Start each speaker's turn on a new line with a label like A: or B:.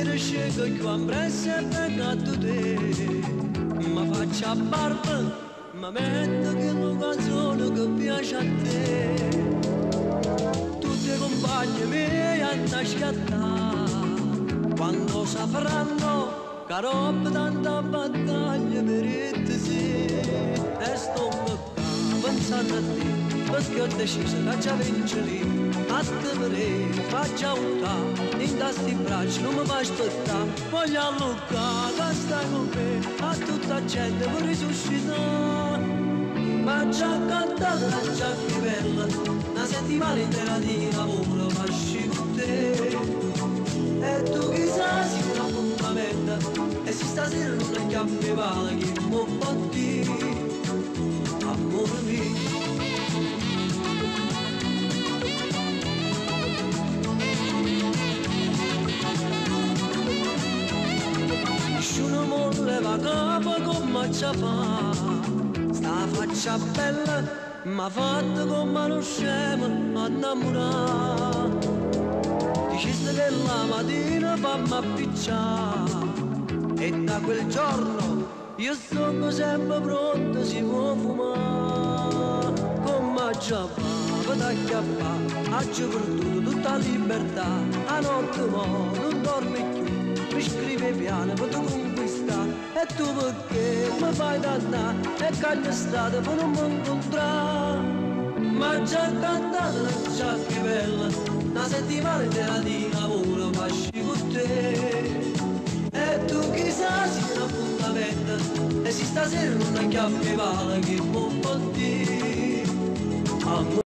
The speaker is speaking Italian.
A: sera scego più ambressa e peccato te. Ma faccia a barba, ma metto che una canzone che piace a te. Tutte le compagne mie hanno scattato, quando sapranno che roba tanta battaglia per te sì. E sto pensando a te, perché ho deciso che già vince lì. A te vedere, faccia urtare, in questi bracci non mi fa aspettare. Voglio allucare, che stai con me, a tutta gente per risuscitare. Ma già cantato la già più bella, una settimana intera di lavoro facci con te. E tu chissà si un appuntamento, e se stasera non è che vale che mi può dire, amore mio. Nessuno molleva capo come ci fa, sta faccia bella m'ha fatto come uno scemo a innamorare. Dicesti che la mattina fammi appicciare, e da quel giorno io sono sempre pronto, si può fumare. Come già fa, da chiappare, ho perduto tutta la libertà. A notte mo non dormi più, mi scrive piano per tu conquistare. E tu perché mi fai dannare, e che è stato per non mi incontrare. Ma già cantato la già che bella, una settimana intera di lavoro facci con te. E tu chissà si un appuntamento, e se stasera non è che vale che può dire.